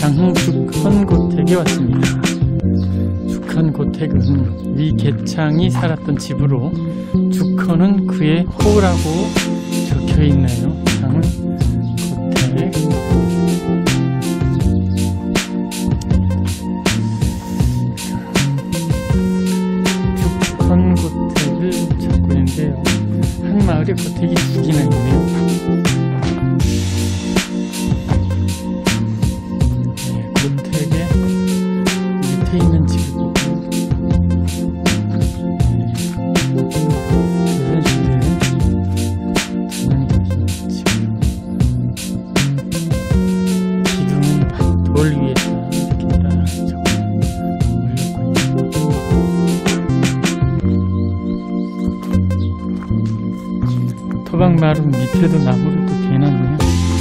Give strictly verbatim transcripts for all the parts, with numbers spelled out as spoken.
장흥 죽헌고택에 왔습니다. 죽헌고택은 위 개창이 살았던 집으로 죽헌은 그의 호라고 적혀있네요. 장흥고택. 죽헌고택을 찾고 있는데요. 한 마을에 고택이 두 개나 있네요. 있는 집을 보고 조선시대에 장난이 집이요. 기둥은 돌 위에다 이렇게 딱 올렸군요. 토박마루 밑에도 나무를 또 대놨네요.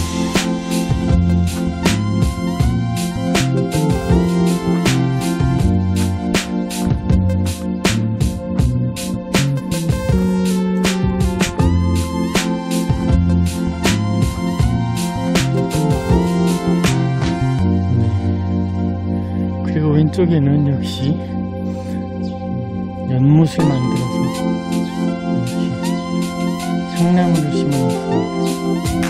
그리고 왼쪽에는 역시 연못을 만들어서 이렇게 상나무를 심어놨습니다.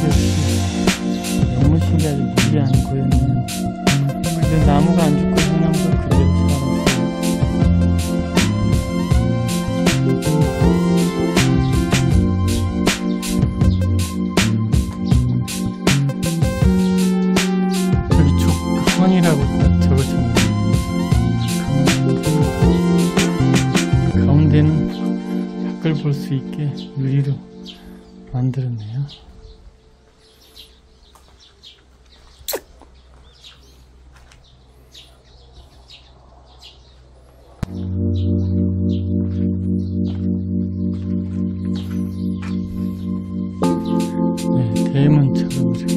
근데 연못이 아직 물이 안 고였네요. 그래도 나무가 안 죽고 상나무가 그대로 살아났어요. 여기 죽헌이라고 딱 적어졌네요. 가운데는 밖을 볼 수 있게 유리로 만들었네요. 네, 대문처럼 이렇게